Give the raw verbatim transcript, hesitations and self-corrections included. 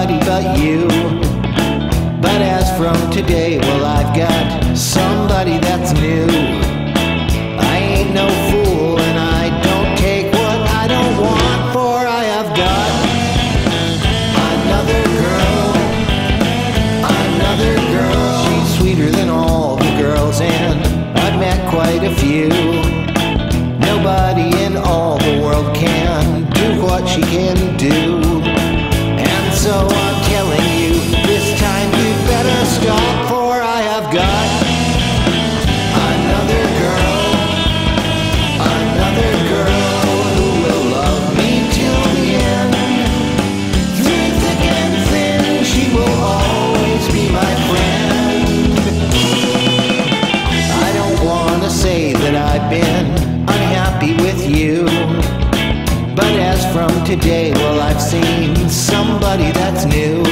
nobody but you. But as from today, well, I've got somebody that's new. I ain't no fool and I don't take what I don't want, for I have got another girl, another girl. She's sweeter than all the girls, and I've met quite a few. Nobody in all the world can do what she can do. And so I'm telling you, this time you better stop, for I have got another girl, another girl who will love me till the end. Through thick and thin, she will always be my friend. I don't want to say that I've been unhappy with you, but as from today, well, I've seen somebody that's new.